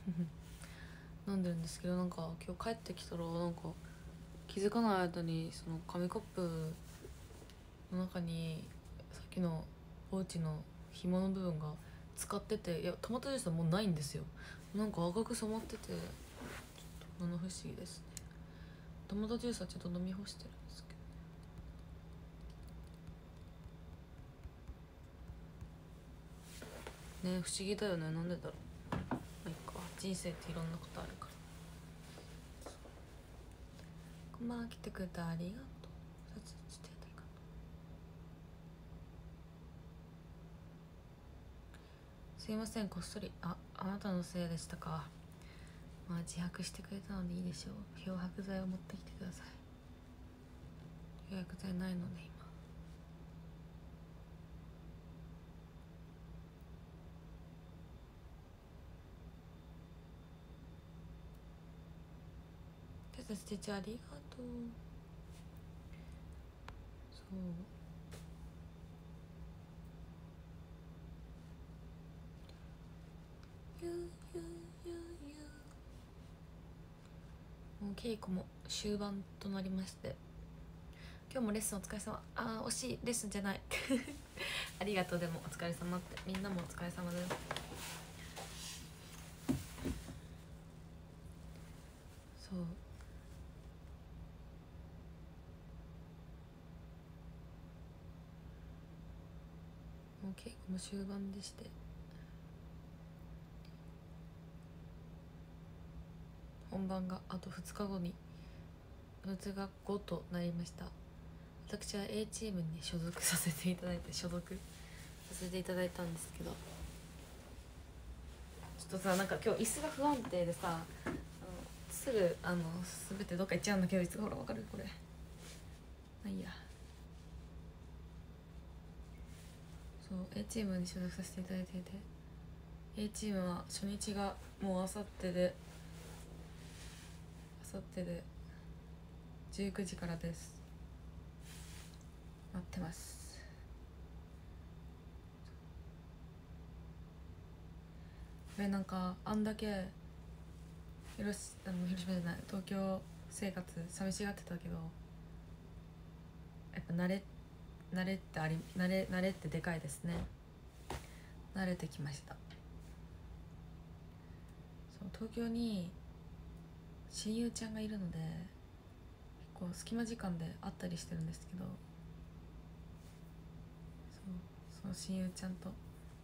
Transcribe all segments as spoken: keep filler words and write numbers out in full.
飲んでるんですけど、なんか今日帰ってきたらなんか気づかない間にその紙コップの中にさっきのポーチの紐の部分が使ってて、いやトマトジュースはもうないんですよ。なんか赤く染まっててちょっと七不思議ですね。トマトジュースはちょっと飲み干してるんですけどね。不思議だよね、なんでだろう。まあいいか、人生っていろんなことあるから。こんばんは、来てくれてありがとう。撮影してありがとう。すいません、こっそり。あ、あなたのせいでしたか。まあ自白してくれたのでいいでしょう。漂白剤を持ってきてください。漂白剤ないので今。手伝ってちゃありがとう。そうゆゆゆゆもう稽古も終盤となりまして、今日もレッスンお疲れ様。あー惜しい、レッスンじゃないありがとう。でもお疲れ様って、みんなもお疲れ様だよ。そうもう稽古も終盤でして、本番があとふつかごにふつかごとなりました。私は A チームに所属させていただいて所属させていただいたんですけど、ちょっとさ、なんか今日椅子が不安定でさ、あのすぐあの全てどっか行っちゃうんだけど、いつほらわかるこれ。まあいいや。そう A チームに所属させていただいていて、 A チームは初日がもうあさってであさってでじゅうくじからです。待ってます。これなんかあんだけ広しあの広島じゃない東京生活寂しがってたけど、やっぱ慣れ慣れってあり慣れ慣れってでかいですね。慣れてきました。そう東京に親友ちゃんがいるので、結構隙間時間で会ったりしてるんですけど、そうその親友ちゃんと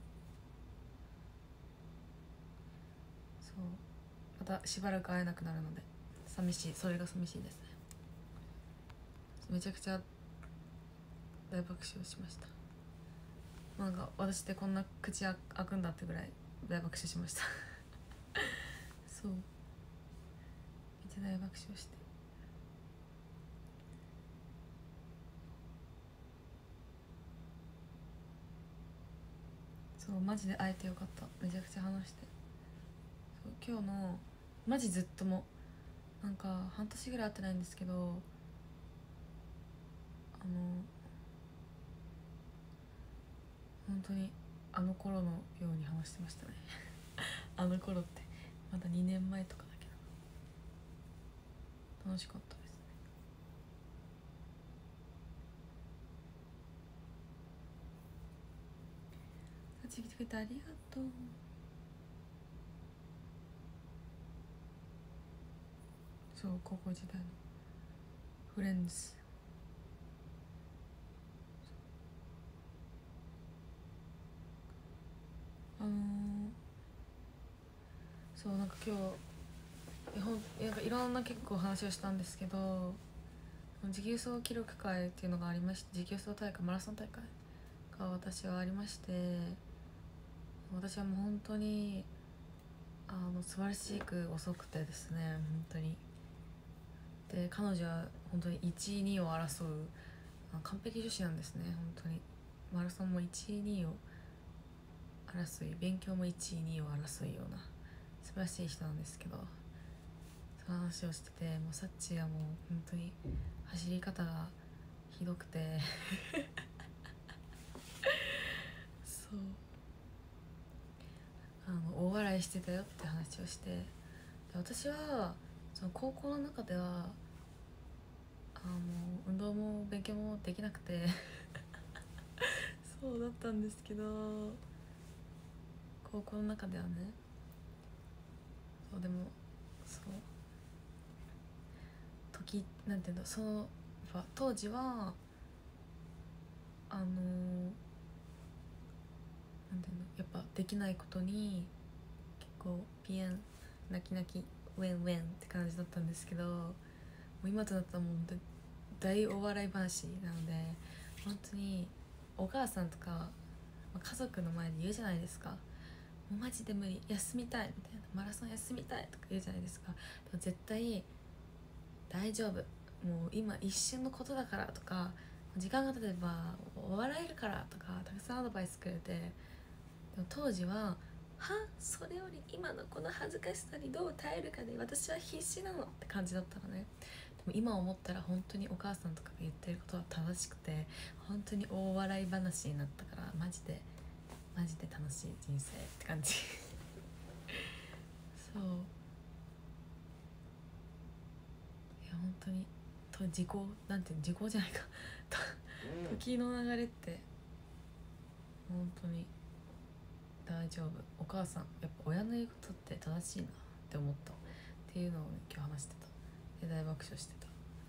そうまたしばらく会えなくなるので寂しい。それが寂しいですね。めちゃくちゃ大爆笑しました。なんか私ってこんな口開くんだってぐらい大爆笑しましたそうめっちゃ大爆笑して、そうマジで会えてよかった。めちゃくちゃ話して、そう今日のマジずっともなんか半年ぐらい会ってないんですけど、あの本当にあの頃のように話してましたねあの頃ってまだにねんまえとかだけど楽しかったですね。さっち来てくれてありがとう。そう高校時代のフレンズ。あのー、そうなんか今日なんかいろんな結構話をしたんですけど、持久走記録会っていうのがありまして、持久走大会マラソン大会が私はありまして、私はもう本当にあの素晴らしく遅くてですね、本当に。で彼女は本当にいちいにいを争う完璧女子なんですね。本当にマラソンもいちいにいを争い、勉強もいちいにいを争うような素晴らしい人なんですけど、その話をしてて、もうサッチはもう本当に走り方がひどくてそうあのの大笑いしてたよって話をして、で私はその高校の中ではあの運動も勉強もできなくてそうだったんですけど、高校の中ではね、そうでもそう時なんていうの、その当時はあのなんていうの、やっぱできないことに結構ピエン泣き泣きウェンウェンって感じだったんですけど、もう今となったらもう大お笑い話なので、本当にお母さんとか家族の前で言うじゃないですか、もうマジで無理、休みたいみたいな、マラソン休みたいとか言うじゃないですか。でも絶対大丈夫、もう今一瞬のことだからとか、時間が経てば笑えるからとかたくさんアドバイスくれて、でも当時ははそれより今のこの恥ずかしさにどう耐えるかで私は必死なのって感じだったのね。でも今思ったら本当にお母さんとかが言ってることは正しくて、本当に大笑い話になったから、マジでマジで楽しい人生って感じそう、いや本当にと時効なんて時効じゃないか時の流れって本当に大丈夫。お母さんやっぱ親の言うことって正しいなって思ったっていうのを、ね、今日話してた。で大爆笑してた。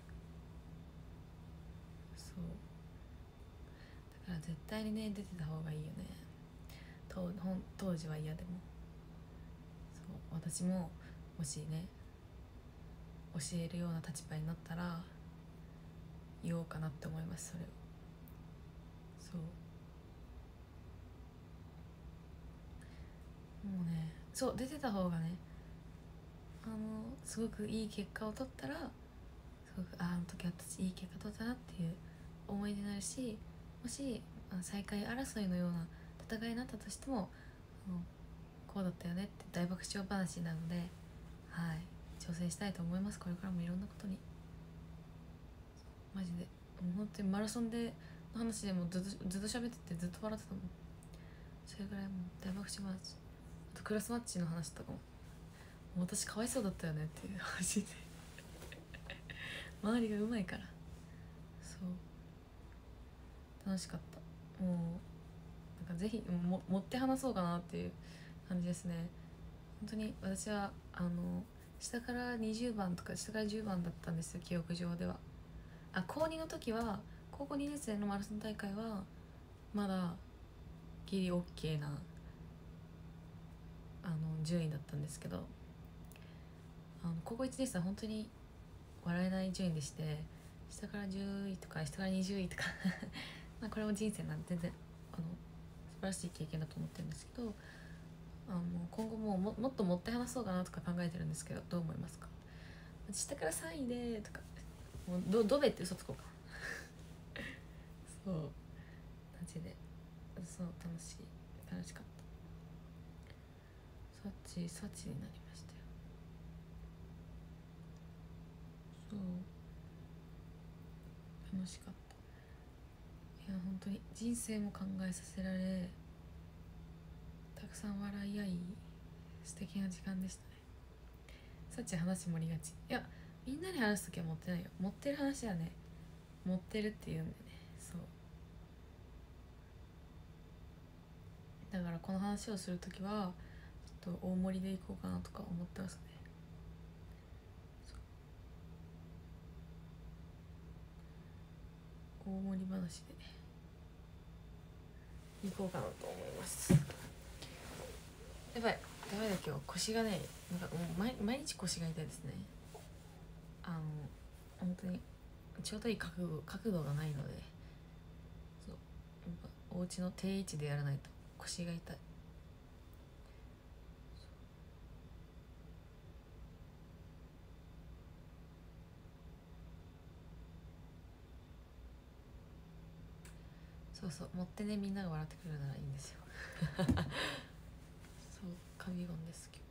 そうだから絶対にね出てた方がいいよね。当, 当時は嫌でも、そう私ももしね教えるような立場になったら言おうかなって思います。それをそうもうね、そう出てた方がね、あのすごくいい結果を取ったら、すごくああの時私いい結果取ったなっていう思いになるし、もし最下位争いのような戦いになったとしても、あのこうだったよねって大爆笑話なので、はい挑戦したいと思います。これからもいろんなことにマジでもう本当にマラソンでの話でもずっとずっと喋っててずっと笑ってたもん。それぐらいもう大爆笑話、あとクラスマッチの話とかも、もう私かわいそうだったよねっていう話で周りがうまいから、そう楽しかった。もうなんかぜひも持って話そうかなっていう感じですね。本当に私はあの下からにじゅうばんとか下からじゅうばんだったんですよ、記憶上では。あ高にの時は高校にねん生のマラソン大会はまだギリ OK なあの順位だったんですけど、あの高校いちねん生は本当に笑えない順位でして、下からじゅういとか下からにじゅういとかまあこれも人生なんで全然あの素晴らしい経験だと思ってるんですけど、あの今後も も, もっと持って話そうかなとか考えてるんですけど、どう思いますか？下からさんいでとか、もう ど, どべって嘘つこうかそうマジでそう楽しい楽しかった。サチサチになりましたよ。そう楽しかった。いや本当に人生も考えさせられ、たくさん笑い合い素敵な時間でしたね。サチ話盛りがち。いやみんなに話すときは持ってないよ。持ってる話はね持ってるって言うんでね。そうだからこの話をするときはちょっと大盛りでいこうかなとか思ってますね。大盛り話でいこうかなと思います。やばいダメだ、今日腰がねなんかもう 毎, 毎日腰が痛いですね。あの本当にちょうどいい角度角度がないので、そうお家の定位置でやらないと腰が痛い。そうそう持ってねみんなが笑ってくれるならいいんですよそう神言です今日。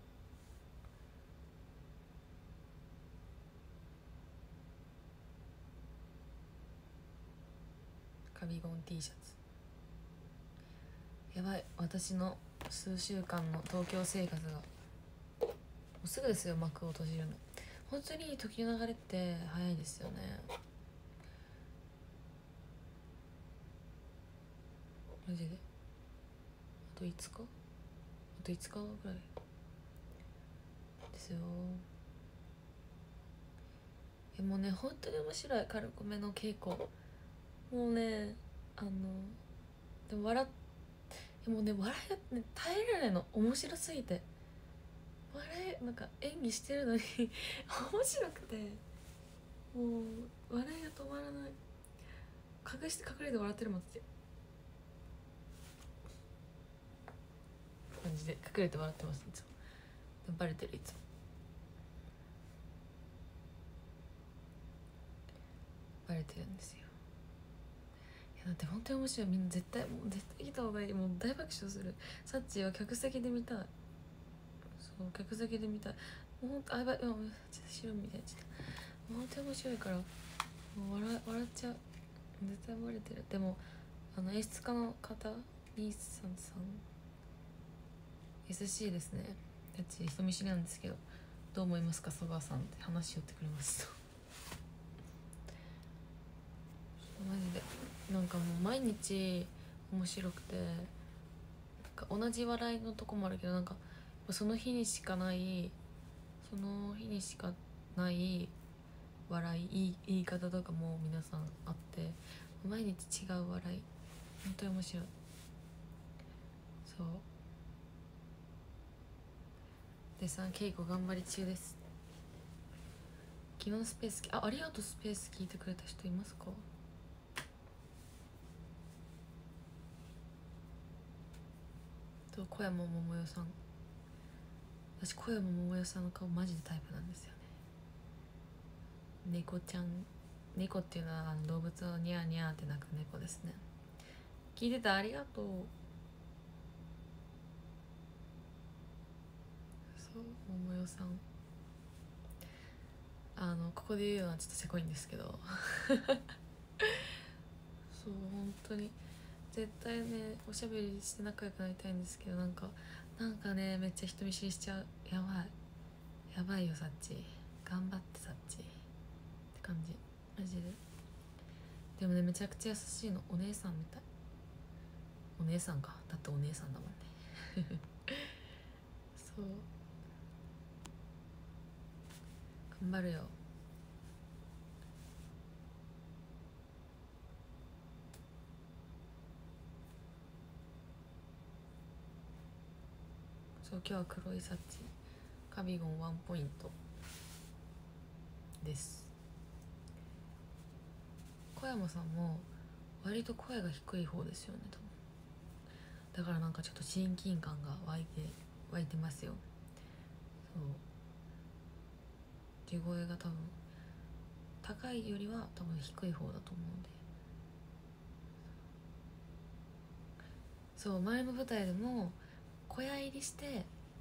神言 T シャツやばい、私の数週間の東京生活がもうすぐですよ、幕を閉じるの。本当に時の流れって早いですよね。マジであといつかあといつかぐらいですよ。えもうね本当に面白いカルコメの稽古。もうねあのでも笑っもうね笑いがね耐えられないの、面白すぎて。笑いなんか演技してるのに面白くて、もう笑いが止まらない。隠して隠れて笑ってるもんって感じで隠れて笑ってます、いつも。でもバレてる、いつもバレてるんですよ。いやだって本当に面白い。みんな絶対もう絶対来た方がいい。もう大爆笑する。サッチーは客席で見たい。そう客席で見たい。もうほんとあやばい、今ちょっと白みたいにちょっと本当に面白いから、もう笑笑っちゃう。絶対バレてる。でもあの演出家の方ニースさんさん優しいですね。サッチー人見知りなんですけど、どう思いますか曽我さんって話し寄ってくれますとマジでなんかもう毎日面白くて、なんか同じ笑いのとこもあるけど、なんかその日にしかないその日にしかない笑い、いい言い方とかも皆さんあって、毎日違う笑い、本当に面白い。そうでさ稽古頑張り中です。昨日スペースあありがとう。スペース聞いてくれた人いますか？と小山桃代さん。私小山桃代さんの顔マジでタイプなんですよね。猫ちゃん、猫っていうのはあの動物をニャーニャーって鳴く猫ですね。聞いてた、ありがとう。そう桃代さん、あのここで言うのはちょっとせこいんですけどそう本当に絶対ねおしゃべりして仲良くなりたいんですけど、なんかなんかねめっちゃ人見知りしちゃう。やばいやばいよサッチ、頑張ってサッチって感じマジで。でもねめちゃくちゃ優しいの、お姉さんみたい。お姉さんか、だってお姉さんだもんねそう頑張るよ。そう今日は黒いサッチカビゴンワンポイントです。小山さんも割と声が低い方ですよね多分。だからなんかちょっと親近感が湧いて湧いてますよ。そう地声が多分高いよりは多分低い方だと思うんで。そう前の舞台でも小屋入りして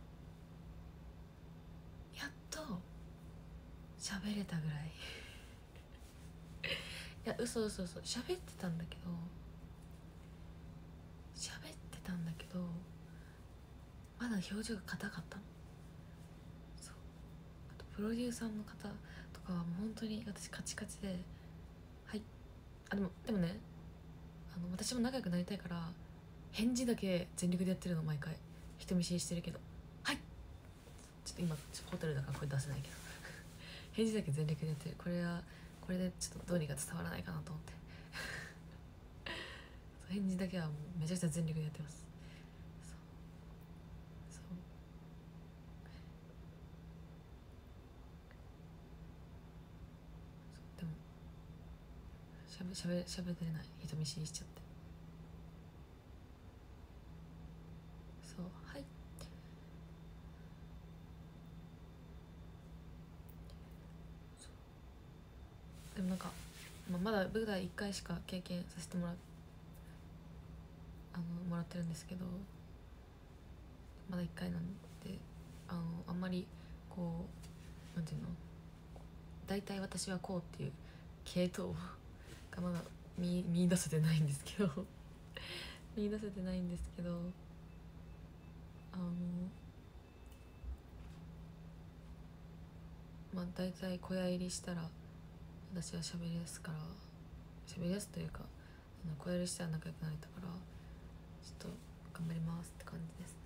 やっと喋れたぐらいいや嘘嘘嘘喋ってたんだけど喋ってたんだけどまだ表情が硬かったの。そうあとプロデューサーの方とかはもう本当に私カチカチで、はいあでもでもねあの私も仲良くなりたいから返事だけ全力でやってるの。毎回人見知りしてるけど、はいちょっと今ちょっとホテルだから声出せないけど返事だけ全力でやってる。これはこれでちょっとどうにか伝わらないかなと思って返事だけはもうめちゃくちゃ全力でやってます。そうそうでもしゃべしゃべしゃべれない、人見知りしちゃって。そうはいでもなんか、まあ、まだ舞台いっかいしか経験させてもらあのもらってるんですけど、まだいっかいなんであのあんまりこうなんていうの大体私はこうっていう系統がまだ見見出せてないんですけど見出せてないんですけどあのまあ大体小屋入りしたら私は喋りやすから喋りやすというか、あの小屋入りしたら仲良くなれたからちょっと頑張りますって感じですね。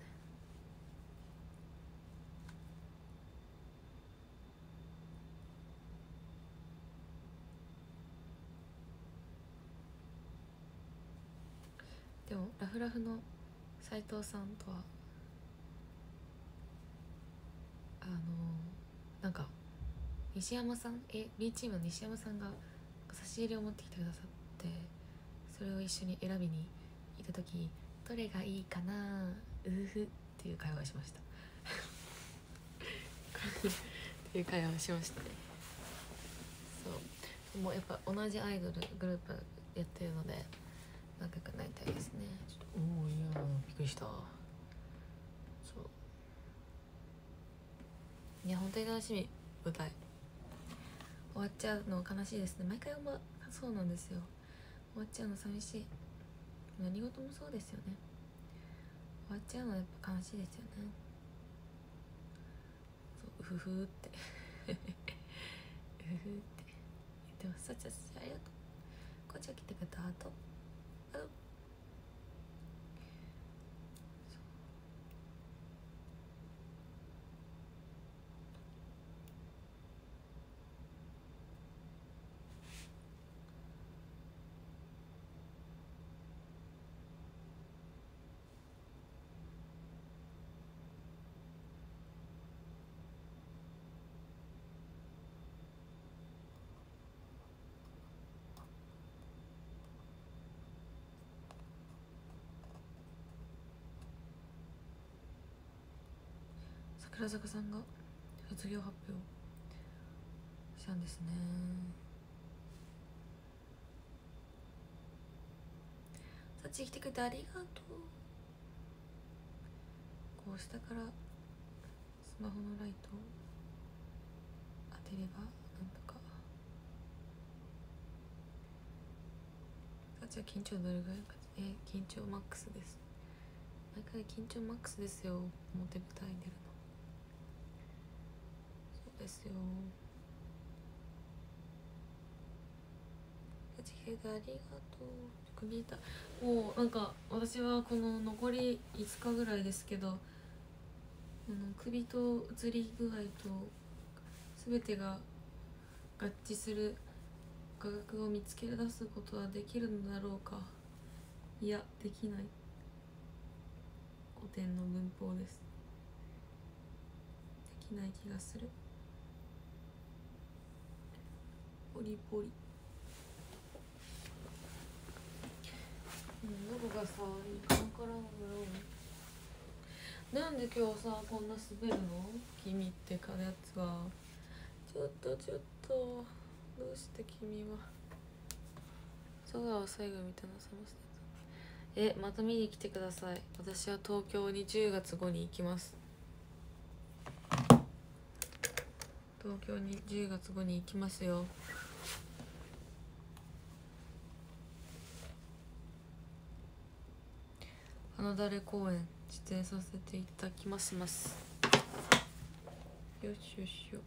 でもラフラフの斉藤さんとはあのなんか西山さんえ B チームの西山さんが差し入れを持ってきてくださって、それを一緒に選びに行った時どれがいいかなうふっていう会話をしましたっていう会話をしましたね。そうもうやっぱ同じアイドルグループやってるので仲良くなりたいですね。ちょっとおおいやびっくりした。そういや本当に楽しみ。舞台終わっちゃうの悲しいですね。毎回思うそうなんですよ。終わっちゃうの寂しい。何事もそうですよね。終わっちゃうのはやっぱ悲しいですよね。そううふふってうふふって言ってます。さちゃさちゃありがとう。こっちが来てくれた後あと桜坂さんが卒業発表したんですね。さっち来てくれてありがとう。こう下からスマホのライトを当てればなんとか。さっちは緊張どれぐらいかえ緊張マックスです。毎回緊張マックスですよ。表舞台に出るのそうですよ。ありがとう。首痛い。もうなんか私はこの残りいつかぐらいですけど、あの首と移り具合と全てが合致する画角を見つけ出すことはできるのだろうか。いやできない。古典の文法です。できない気がする。ポリポリどこがさいいか分からんのよ。なんで今日さこんな滑るの君ってかやつは。ちょっとちょっとどうして君は佐川最後みたいな寒さえまた見に来てください。私は東京にじゅうがつごに行きます。東京にじゅうがつごに行きますよ。花だれ公演出演させていただきますますよしよしよ。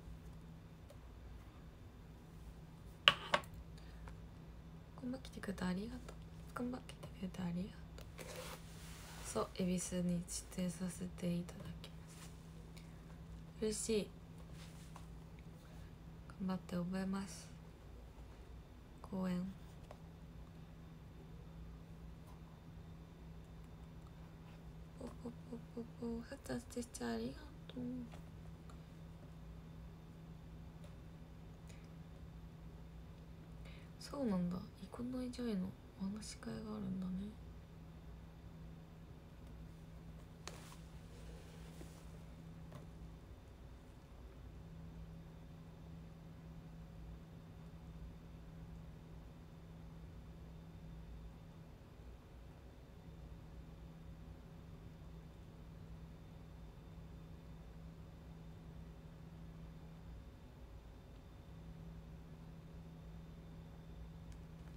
こんばん来てくれてありがとう。こんばん来てくれてありがとう。そう恵比寿に出演させていただきます嬉しい。頑張って覚えます。公演ポポポポポはたしてしてありがとう。そうなんだ。生野井ジョイのお話し会があるんだね。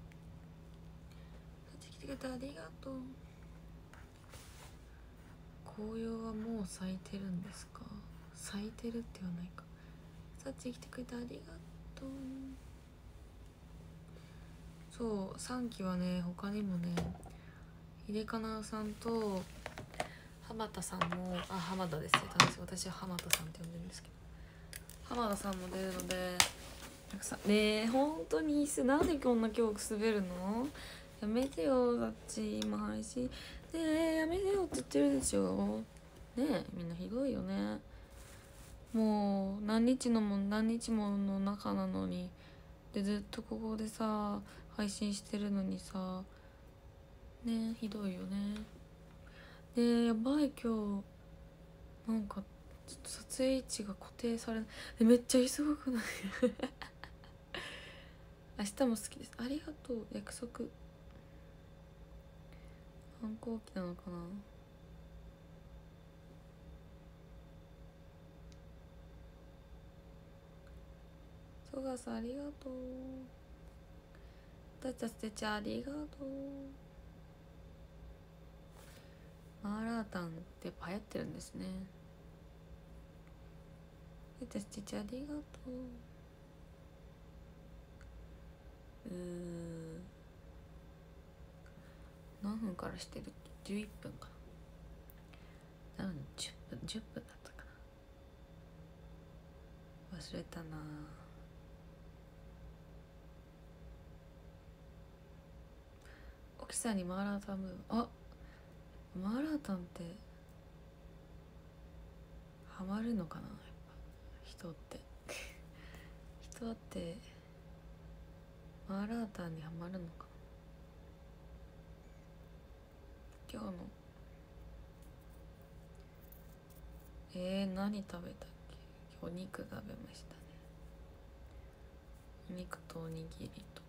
来てくれてありがとう。公紅葉はもう咲いてるんですか？咲いてるって言わないか。さっち来てくれてありがとう。そうさんきはね、他にもね、秀かなさんと浜田さんも、あ、浜田ですよ、私は浜田さんって呼んでるんですけど、浜田さんも出るのでたくさんねえ。本当にいいっす。なんでこんな今日滑るの？やめてよ。だっち今配信ねえ、やめてよって言ってるでしょ。ねえ、みんなひどいよね。もう何日のも何日もの中なのに、でずっとここでさ配信してるのにさ、ねえひどいよね。ねえやばい、今日なんかちょっと撮影位置が固定されない。めっちゃ忙くない？明日も好きです。ありがとう。約束反抗期なのかな。ソガさんありがとう。私たちてちゃありがとう。マーラータンってやっぱ流行ってるんですね。私たちありがとう。うー何分からしてるっけ？じゅういっぷんかな。なのにじゅっぷんじゅっぷんだったかな。忘れたな。沖さんにマーラータンムーブ、あ、マーラータンってハマるのかな、やっぱ人って人ってマーラータンにハマるのかな。今日のえー、何食べたっけ？お肉食べましたね。お肉とおにぎりと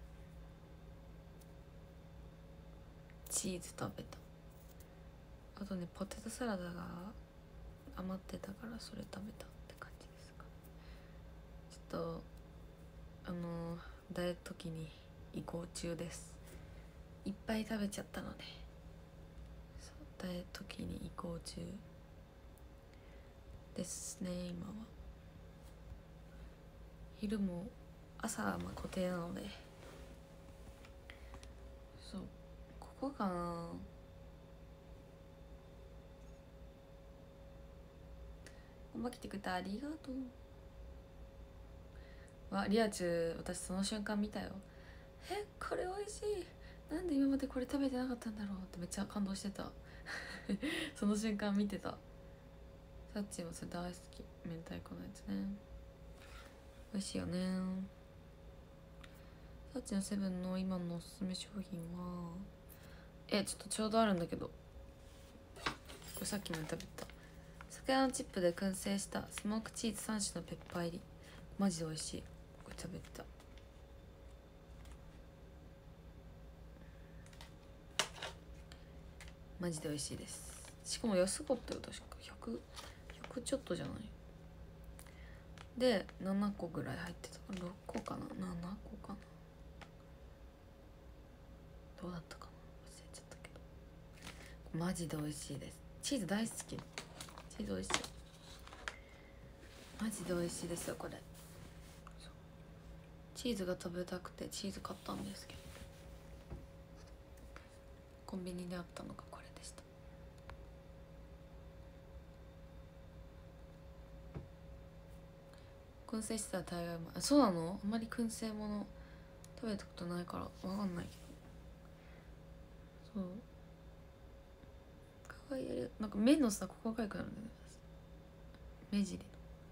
チーズ食べた。あとね、ポテトサラダが余ってたからそれ食べたって感じですか。ちょっとあのダイエット期に移行中です。いっぱい食べちゃったので、そうダイエット期に移行中ですね。今は昼も朝はまあ固定なので、そうここかな。頑張ってくれてありがとう。わ、リアチュ私その瞬間見たよ。え、これ美味しい、なんで今までこれ食べてなかったんだろうってめっちゃ感動してたその瞬間見てた。サッチもそれ大好き、明太子のやつね。美味しいよね。サッチのセブンの今のおすすめ商品はえちょっとちょうどあるんだけど、これさっきも食べた魚のチップで燻製したスモークチーズさん種のペッパー入り、マジで美味しい。これ食べた。マジで美味しいです。しかも安かったよ、確かひゃく、ひゃくちょっとじゃないでななこぐらい入ってた。ろっこかな、ななこかな、どうだったかな、忘れちゃったけどマジで美味しいです。チーズ大好き。チーズ美味しい、マジで美味しいですよこれ。チーズが食べたくてチーズ買ったんですけど、コンビニであったのがこれでした。燻製してたら大概もあ、そうなの？あんまり燻製もの食べたことないからわかんないけど、そうかわいい。なんか目のさここがかゆくなるんだよね、目尻の。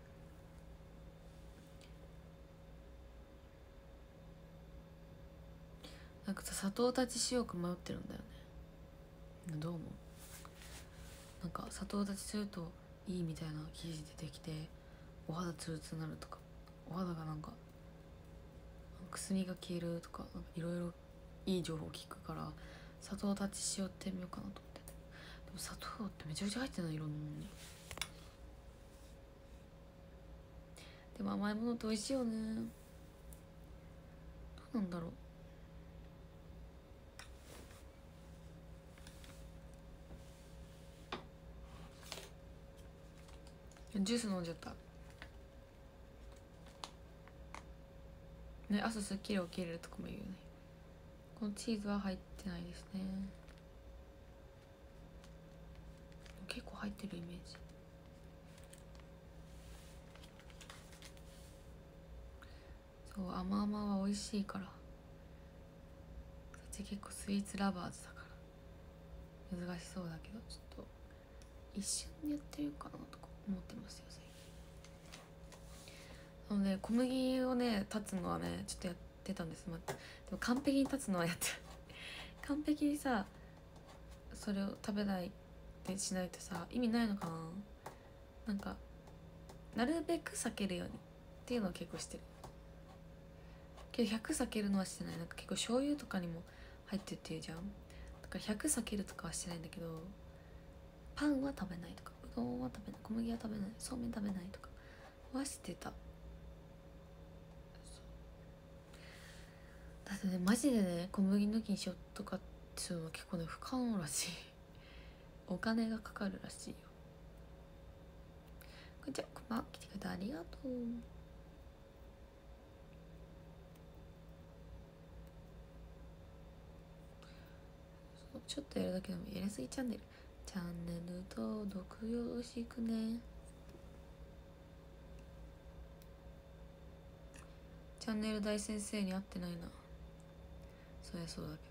なんかさ砂糖立ちしようか迷ってるんだよね。どう思う？なんか砂糖立ちするといいみたいな記事出てきて、お肌ツルツルになるとか、お肌がなんかくすみが消えるとか、いろいろいい情報聞くから砂糖立ちしようってみようかなと思って。でも砂糖ってめちゃくちゃ入ってない、いろんなものに。でも甘いものって美味しいよね。どうなんだろう。 ジュース飲んじゃったね。朝すっきり起きれるとかも言うよね。このチーズは入ってないですね。結構入ってるイメージ。そう甘々は美味しいから。そっち結構スイーツラバーズだから難しそうだけど、ちょっと一瞬やってみようかなとか思ってますよ最近。あのね小麦をね立つのはねちょっとやってたんです。まあ、でも完璧に立つのはやってる完璧にさそれを食べないってしないとさ意味ないのかな。なんかなるべく避けるようにっていうのを結構してるけどひゃく避けるのはしてない。なんか結構醤油とかにも入ってるっていうじゃん。だからひゃく避けるとかはしてないんだけど、パンは食べないとかうどんは食べない小麦は食べないそうめん食べないとかはしてた。だってねマジでね小麦抜きにしようとかっていうのは結構ね不可能らしいお金がかかるらしいよ。こんにちは、こんばんは、来てくれてありがとう。そうちょっとやるだけでもやりすぎチャンネルチャンネル登録よろしくね。チャンネル大先生に会ってないな。そりゃそうだけど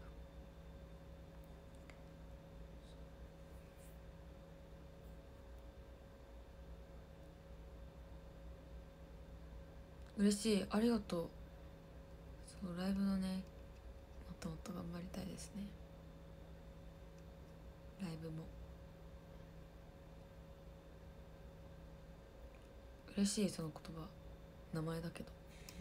嬉しい、ありがとう。そうライブのねもっともっと頑張りたいですね。ライブも嬉しい、その言葉名前だけど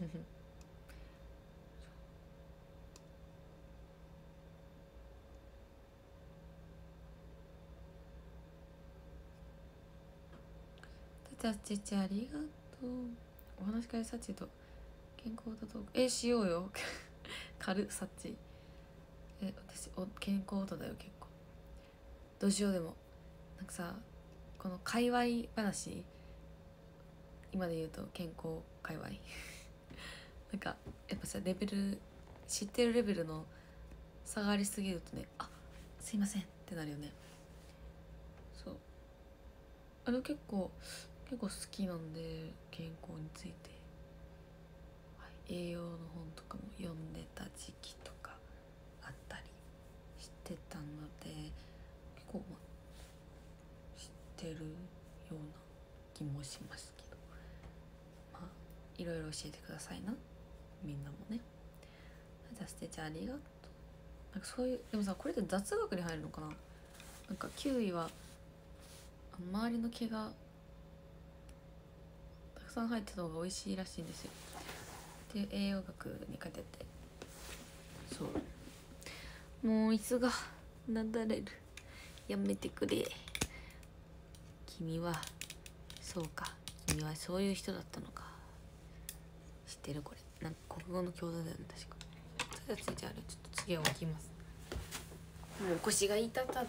たちちありがとう。お話し会サチと健康とトークえしようよ軽サチえ私お健康とだよ結構。どうしよう。でもなんかさこの界隈話今で言うと健康界隈なんかやっぱさレベル知ってるレベルの差がありすぎるとねあすいませんってなるよね。そうあれ結構結構好きなんで健康について、はい、栄養の本とかも読んでた時期とかあったりしてたので結構、まあ、知ってるような気もしますけど、まあいろいろ教えてくださいなみんなもね。じゃあステちゃんありがとう。なんかそういうでもさこれって雑学に入るのかな。なんかキウイは周りの毛がたくさん入ってた方が美味しいらしいんですよっていう栄養学に書いてて、そうもう椅子がなだれるやめてくれ。君はそうか君はそういう人だったのか。知ってるこれなんか国語の教材だよね確か。それじゃあちょっと次は置きます。もう腰が痛ただから。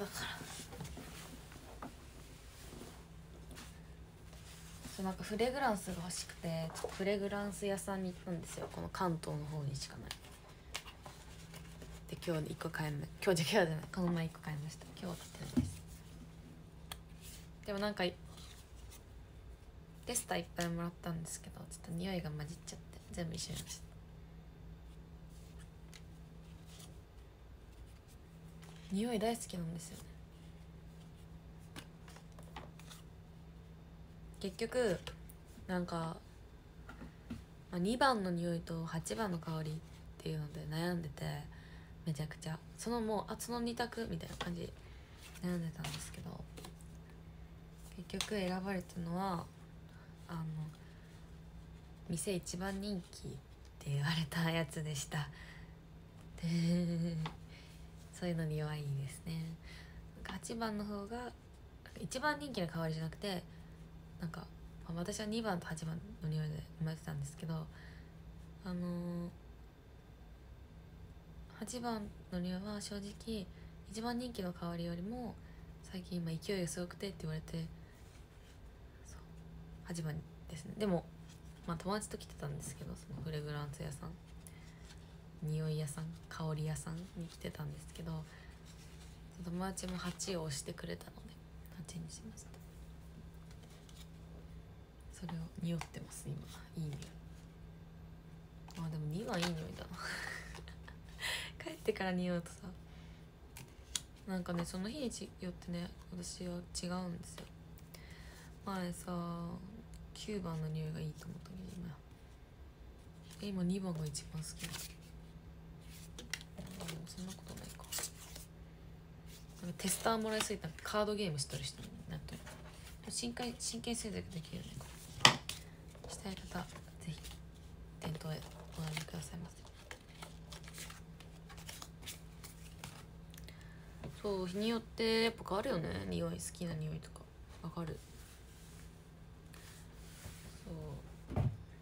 そうなんかフレグランスが欲しくてちょっとフレグランス屋さんに行ったんですよ。この関東の方にしかないで今日いっこ買いま今日じゃ今日じゃないこの前いっこ買いました。今日は買ってないです。でもなんかテスターいっぱいもらったんですけどちょっと匂いが混じっちゃって全部一緒になっちゃった。匂い大好きなんですよね。結局なんか、まあ、にばんの匂いとはちばんの香りっていうので悩んでてめちゃくちゃそのもうあそのに択みたいな感じで悩んでたんですけど結局選ばれたのはあの店一番人気って言われたやつでしたでそういうのに弱いですね。はちばんの方が一番人気の香りじゃなくてなんか、まあ、私はにばんとはちばんの匂いで生まれてたんですけどあのー、はちばんの匂いは正直一番人気の香りよりも最近今勢いがすごくてって言われてそう始まりですね。でもまあ友達と来てたんですけど、そのフレグランス屋さん、匂い屋さん、香り屋さんに来てたんですけど、友達もはちを押してくれたのではちにしました。それを匂ってます今。いい匂い。あでもにはいい匂いだな帰ってから匂うとさ、なんかねその日によってね私は違うんですよ。前さきゅうばんの匂いがいいと思ったけど今今にばんが一番好きだ。でもそんなことないか。なんかテスターもらいすぎたカードゲームしてる人になってる。真剣真剣制作できるのかしたい方ぜひ店頭へお並びくださいませ。そう日によってやっぱ変わるよね、匂い。好きな匂いとかわかる。そう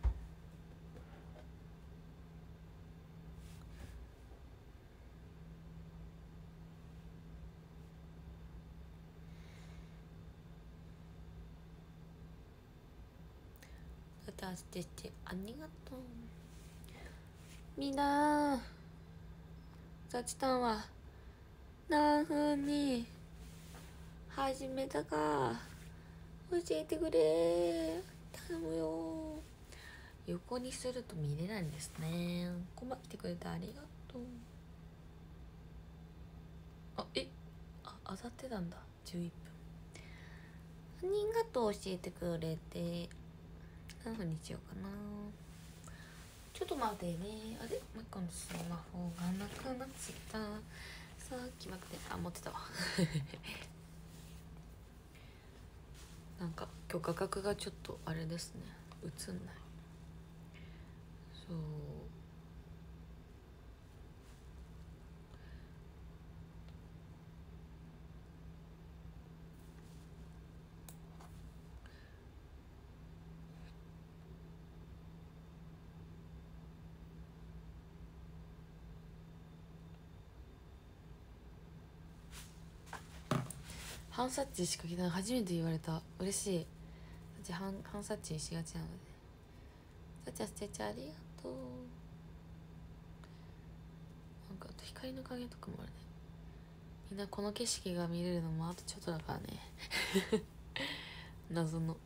私たちありがとう。みんな雑談は何分に始めたか教えてくれ、頼むよ。横にすると見れないんですね。こんばん来てくれてありがとう。あえあ当たってたんだ。じゅういっぷん。ありがとう教えてくれて。何分にしようかな。ちょっと待ってね。あれもう一個のスマホがなくなっちゃった。さっき待って、あ持ってたわなんか今日画角がちょっとあれですね、映んない。そうハンサッチしか着ない。初めて言われた。嬉しい。私ハンハンサッチにしがちなので。さちゃすてちゃありがとう。なんか光の影とかもあるね。みんなこの景色が見れるのもあとちょっとだからね謎の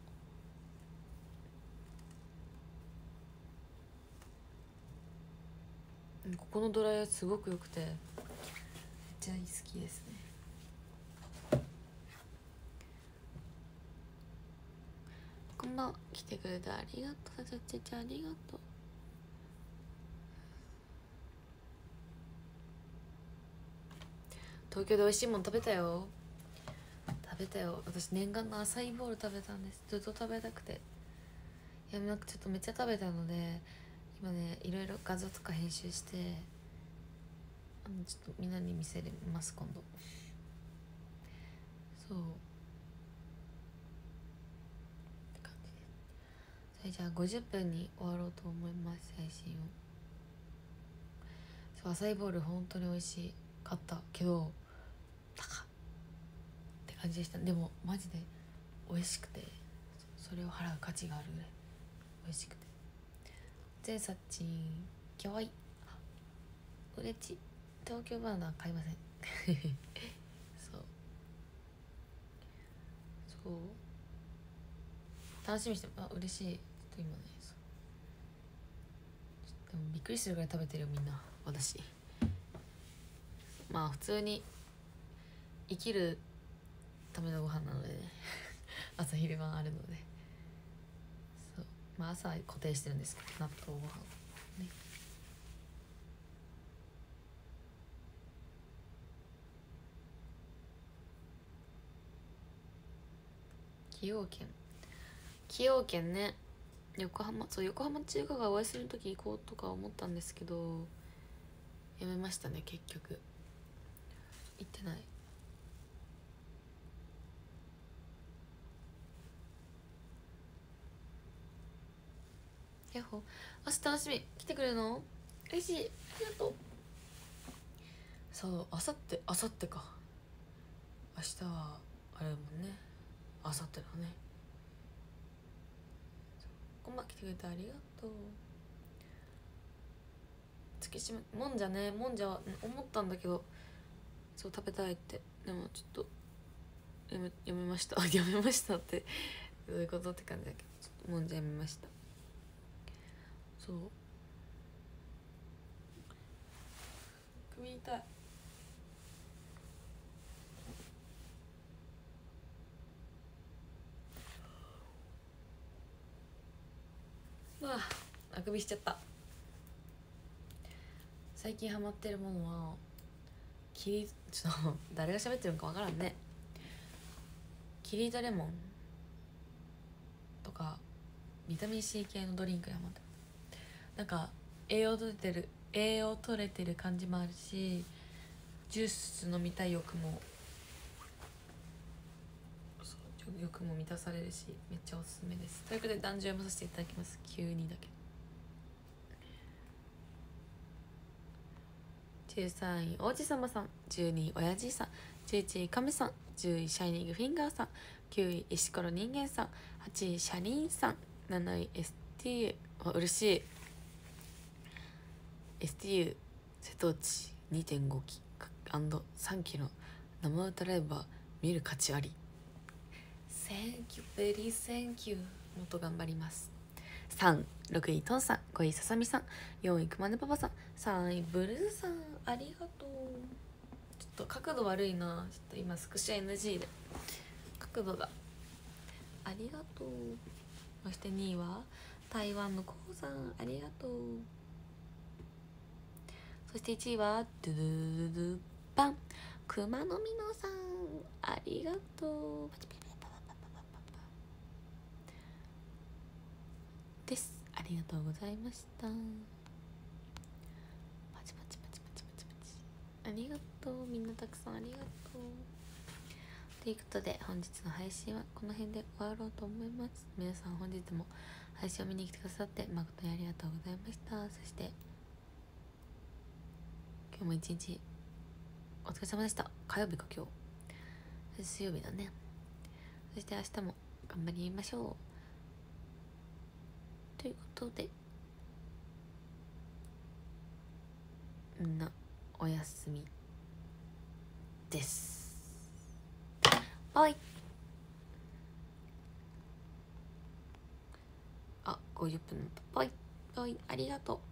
ここのドライヤーすごく良くてめっちゃ好きですね。こんばんは来てくれてありがとう。さちゃちゃありがとう。東京で美味しいもの食べたよ。食べたよ。私念願のアサイーボウル食べたんです。ずっと食べたくて。いやなんかちょっとめっちゃ食べたので今ねいろいろ画像とか編集してあのちょっとみんなに見せます今度。そうって感じです。それじゃあごじゅっぷんに終わろうと思います。配信を。そうアサイーボウル本当に美味しいかったけど高っって感じでした。でもマジで美味しくてそれを払う価値があるぐらい美味しくて。全サッチンかわいい。うれち東京バナナ買いませんそうそう楽しみにして。あ嬉しい。ちょっと今ねでもびっくりするぐらい食べてるよみんな。私まあ普通に生きるためのご飯なのでね朝昼晩あるので。そうまあ朝は固定してるんですけど納豆ご飯ね。崎陽軒崎陽軒ね。横浜そう横浜中華街お休みの時行こうとか思ったんですけどやめましたね結局。行ってない。ヤッホー明日楽しみ。来てくれるの嬉しい。ありがとう。そうあさってあさってか明日はあれだもんね。あさってだね。 マ来てくれてありがとう。月島もんじゃね、もんじゃは思ったんだけどそう食べたいって、でもちょっとやめやめましたやめましたってどういうことって感じだけど、ちょっともんじゃやめました。そう首痛い。ああくびしちゃった。最近ハマってるものはキリちょっと誰が喋ってるのかわからんね。キリとレモンとかビタミン C 系のドリンクにハマってます。なんか栄養取れてる栄養取れてる感じもあるし、ジュース飲みたい欲も欲も満たされるし、めっちゃおすすめです。ということで断じを読まさせていただきます。急にだけじゅうさんい王子様さん、じゅうにい親父さん、じゅういちい亀さん、じゅういシャイニングフィンガーさん、きゅうい石ころ人間さん、はちいシャリーンさん、なない エスティーユー あ、嬉しい エスティーユー 瀬戸内 にてんご 機さんきの生歌ライブは見る価値あり。 Thank you very thank you。 もっと頑張ります。さん、ろくいトンさん、ごいささみさん、よんいくまねパパさん、さんいブルーさん、ありがとう。ちょっと角度悪いな、ちょっと今スクショ エヌジー で角度が。ありがとう。そしてにいは台湾のこうさん、ありがとう。そしていちいはドゥドゥドゥバン、熊のみのさん、ありがとうです。ありがとうございました。パチパチパチパチパチパチ、ありがとう。みんなたくさんありがとう。ということで本日の配信はこの辺で終わろうと思います。皆さん本日も配信を見に来てくださって誠にありがとうございました。そして今日も一日お疲れ様でした。火曜日か今日水曜日だね。そして明日も頑張りましょうということで、みんなおやすみです。バイ。あ、ごじゅっぷんだった。バイバイ、ありがとう。